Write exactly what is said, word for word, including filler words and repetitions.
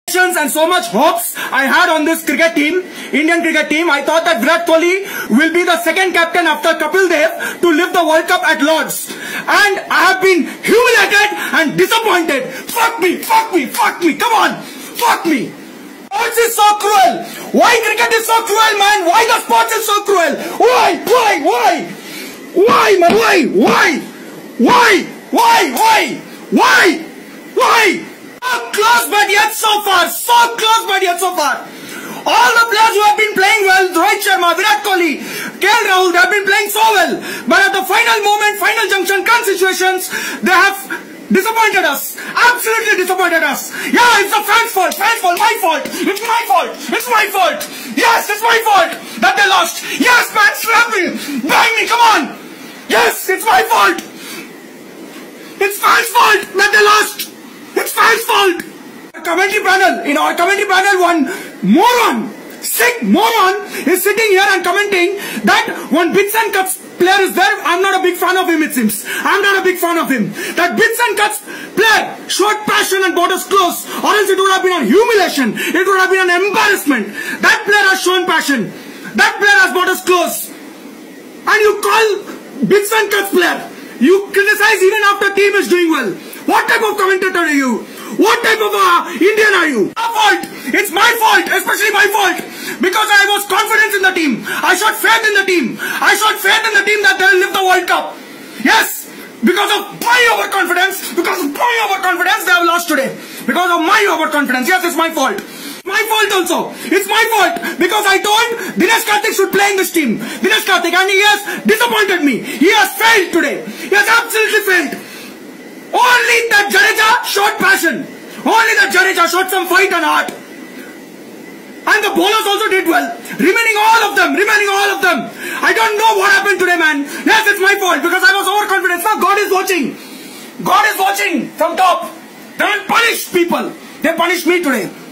And so much hopes I had on this cricket team, Indian cricket team. I thought that Virat Kohli will be the second captain after Kapil Dev to lift the World Cup at Lords. And I have been humiliated and disappointed. Fuck me, fuck me, fuck me, come on, fuck me. Sports is so cruel. Why cricket is so cruel, man? Why the sports is so cruel? Why, why, why? Why, man, why, why? Why, why, why, why, why? So close but yet so far, so close but yet so far. All the players who have been playing well, Rohit Sharma, Virat Kohli, K L Rahul, they have been playing so well. But at the final moment, final junction, crunch situations, they have disappointed us. Absolutely disappointed us. Yeah, it's the fans' fault, fans' fault, my fault. It's my fault, it's my fault. Yes, it's my fault that they lost. Yes, man, slap me, bang me, come on. Yes, it's my fault. It's fans' fault that they lost. It's fans' fault. Our commentary panel, in our commentary panel, one moron, sick moron is sitting here and commenting that one bits and cuts player is there. I'm not a big fan of him, it seems. I'm not a big fan of him. That bits and cuts player showed passion and borders close, or else it would have been a humiliation. It would have been an embarrassment. That player has shown passion. That player has borders close. And you call bits and cuts player. You criticize even after team is doing well. What type of commentator are you? What type of uh, Indian are you? My fault. It's my fault, especially my fault. Because I was confident in the team. I showed faith in the team. I showed faith in the team that they will lift the World Cup. Yes. Because of my overconfidence, because of my overconfidence, they have lost today. Because of my overconfidence. Yes, it's my fault. My fault also. It's my fault. Because I told Dinesh Karthik should play in this team. Dinesh Karthik, and he has disappointed me. He has failed today. He has absolutely failed. Only that Jadeja showed passion. Only that Jadeja showed some fight and heart. And the bowlers also did well. Remaining all of them. Remaining all of them. I don't know what happened today, man. Yes, it's my fault because I was overconfident. Now God is watching. God is watching from top. They will punish people. They punished me today.